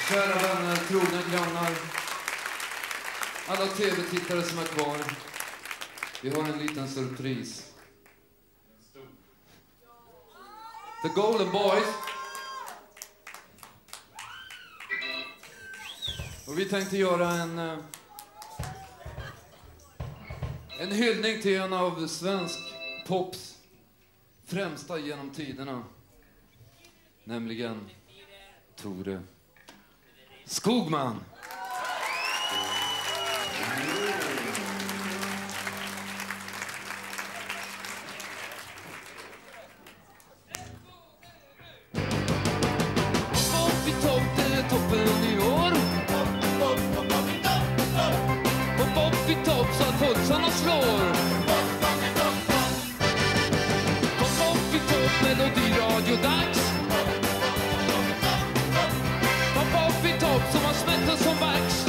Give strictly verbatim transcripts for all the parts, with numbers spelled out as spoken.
Kära vänner, trogna grannar, alla tv-tittare som är kvar. Vi har en liten surpris. The Golden Boys. Och vi tänkte göra en en hyllning till en av svensk pops främsta genom tiderna. Nämligen Tore Skogman. Upp i topp, det är toppen i år. Upp, upp i topp så att pulsarna slår. Upp, upp i topp, melodiradio-dags. Upp, upp i topp som har smättat som vax.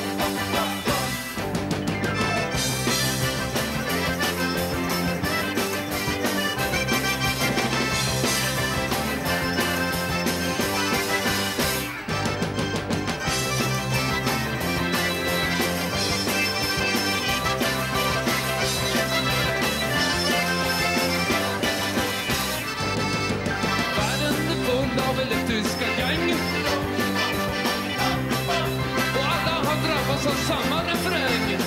Elektriska gäng. Och alla har drabbats av samma refräng.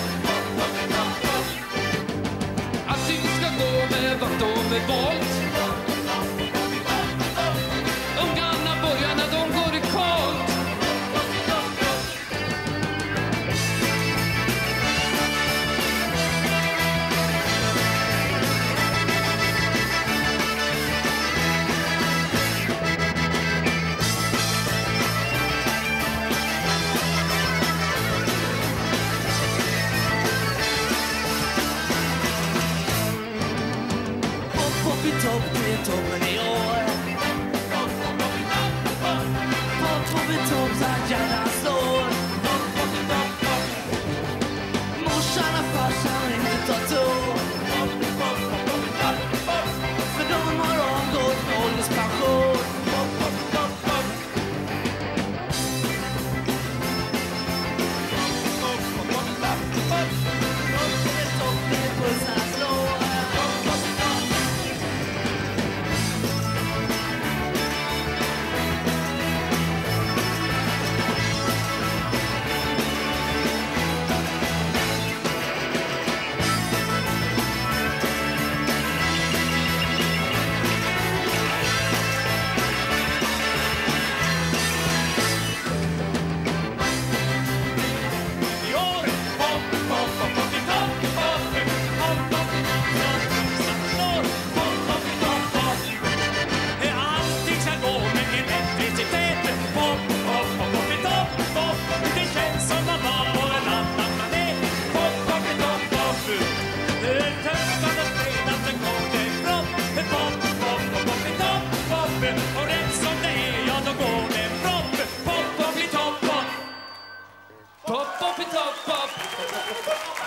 Allting ska gå med vart och med volt. Ungarna börjar när de går i kolt. Topp till toppen i år. Topp till topp så att hjärnan slår. Morsan och farsan inte tar tå. För de har avgått ålderspension. Topp till pulsarna slår. Och rätt som det är, ja då går det propp. Pop, pop, i topp, pop. Pop, pop, i topp, pop.